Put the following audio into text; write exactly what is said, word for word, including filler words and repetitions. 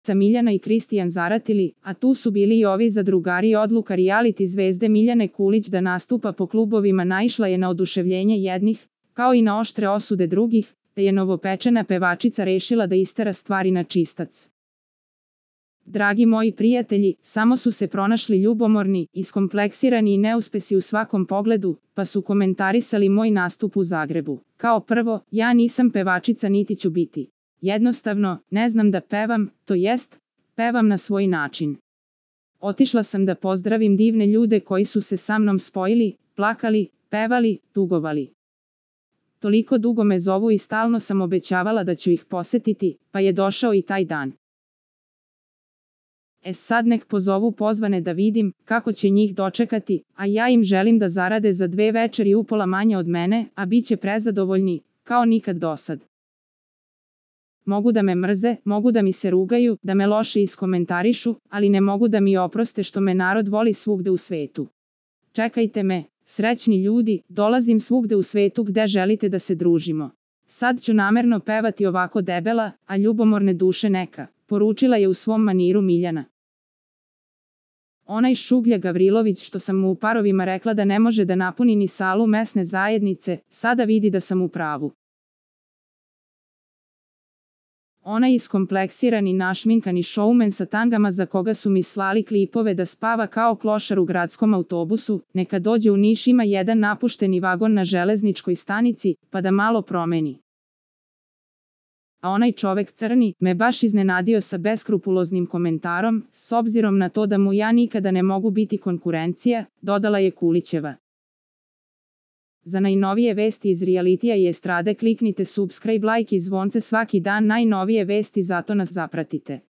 Miljana i Kristijan zaratili, a tu su bili i ovi zadrugari i odluka reality zvezde Miljane Kulić da nastupa po klubovima naišla je na oduševljenje jednih, kao i na oštre osude drugih, te je novopečena pevačica rešila da istera stvari na čistac. Dragi moji prijatelji, samo su se pronašli ljubomorni, iskompleksirani i neuspesi u svakom pogledu, pa su komentarisali moj nastup u Zagrebu. Kao prvo, ja nisam pevačica niti ću biti. Jednostavno, ne znam da pevam, to jest, pevam na svoj način. Otišla sam da pozdravim divne ljude koji su se sa mnom spojili, plakali, pevali, tugovali. Toliko dugo me zovu i stalno sam obećavala da ću ih posetiti, pa je došao i taj dan. E sad nek pozovu pozvane da vidim kako će njih dočekati, a ja im želim da zarade za dve večeri upola manje od mene, a bit će prezadovoljni, kao nikad dosad. Mogu da me mrze, mogu da mi se rugaju, da me loše iskomentarišu, ali ne mogu da mi oproste što me narod voli svugde u svetu. Čekajte me, srećni ljudi, dolazim svugde u svetu gde želite da se družimo. Sad ću namerno pevati ovako debela, a ljubomorne duše neka, poručila je u svom maniru Miljana. Onaj Šuglja Gavrilović što sam mu u parovima rekla da ne može da napuni ni salu mesne zajednice, sada vidi da sam u pravu. Onaj iskompleksirani našminkani šoumen sa tangama za koga su mi slali klipove da spava kao klošar u gradskom autobusu, neka dođe u Niš ima jedan napušteni vagon na železničkoj stanici, pa da malo promeni. A onaj čovek crni me baš iznenadio sa beskrupuloznim komentarom, s obzirom na to da mu ja nikada ne mogu biti konkurencija, dodala je Kulićeva. Za najnovije vesti iz realitija i estrade kliknite subscribe, like i zvonce svaki dan najnovije vesti, zato nas zapratite.